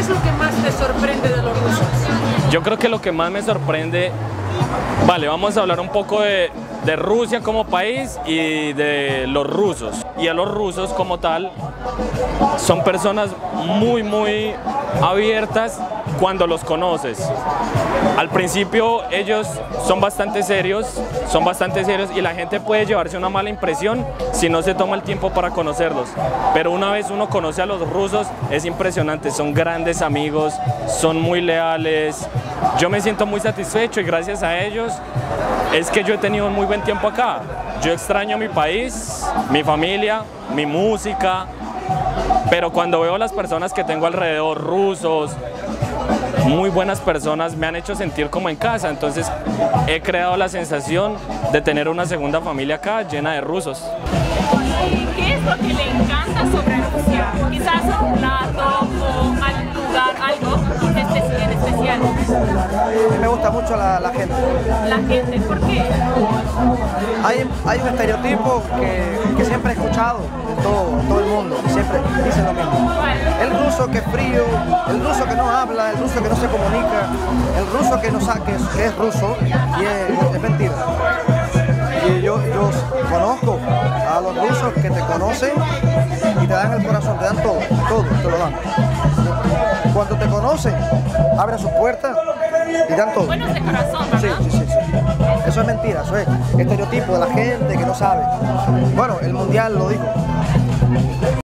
es lo que más te sorprende de los rusos? Yo creo que lo que más me sorprende, vale, vamos a hablar un poco de Rusia como país y de los rusos. Y a los rusos como tal, son personas muy abiertas cuando los conoces. Al principio ellos son bastante serios y la gente puede llevarse una mala impresión si no se toma el tiempo para conocerlos. Pero una vez uno conoce a los rusos es impresionante, son grandes amigos, son muy leales. Yo me siento muy satisfecho y gracias a ellos es que yo he tenido un muy buen tiempo acá. Yo extraño mi país, mi familia, mi música, pero cuando veo a las personas que tengo alrededor, rusos, muy buenas personas, me han hecho sentir como en casa. Entonces he creado la sensación de tener una segunda familia acá llena de rusos. ¿Qué es lo que le encanta sobre Rusia? Quizás un plato o algún lugar, algo en especial. A mí me gusta mucho la gente. La gente, ¿por qué? Hay un estereotipo que siempre he escuchado de todo el mundo, que siempre dicen lo mismo. El ruso que es frío, el ruso que no habla, el ruso que no se comunica, el ruso que no sabe que es ruso, y es mentira. Y yo conozco a los rusos que te conocen y te dan el corazón, te dan todo, te lo dan. Cuando te conocen, abren sus puertas y dan todo. Buenos de corazón, ¿verdad? Sí. Eso es mentira, eso es estereotipo de la gente que no sabe. Bueno, el mundial lo dijo.